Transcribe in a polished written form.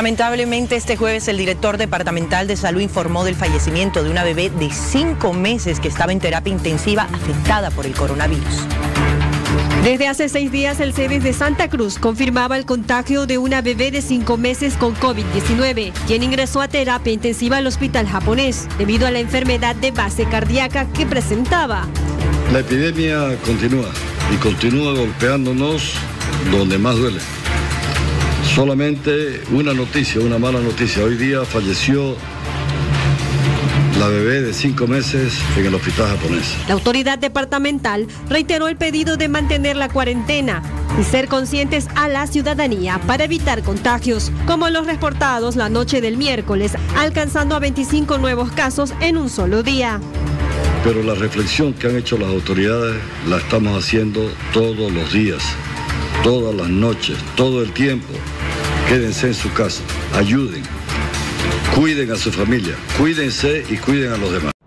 Lamentablemente, este jueves el director departamental de salud informó del fallecimiento de una bebé de 5 meses que estaba en terapia intensiva afectada por el coronavirus. Desde hace 6 días, el CEDES de Santa Cruz confirmaba el contagio de una bebé de 5 meses con COVID-19, quien ingresó a terapia intensiva al hospital japonés debido a la enfermedad de base cardíaca que presentaba. La epidemia continúa y continúa golpeándonos donde más duele. Solamente una noticia, una mala noticia. Hoy día falleció la bebé de 5 meses en el hospital japonés. La autoridad departamental reiteró el pedido de mantener la cuarentena y ser conscientes a la ciudadanía para evitar contagios, como los reportados la noche del miércoles, alcanzando a 25 nuevos casos en un solo día. Pero la reflexión que han hecho las autoridades la estamos haciendo todos los días, todas las noches, todo el tiempo. Quédense en su casa, ayuden, cuiden a su familia, cuídense y cuiden a los demás.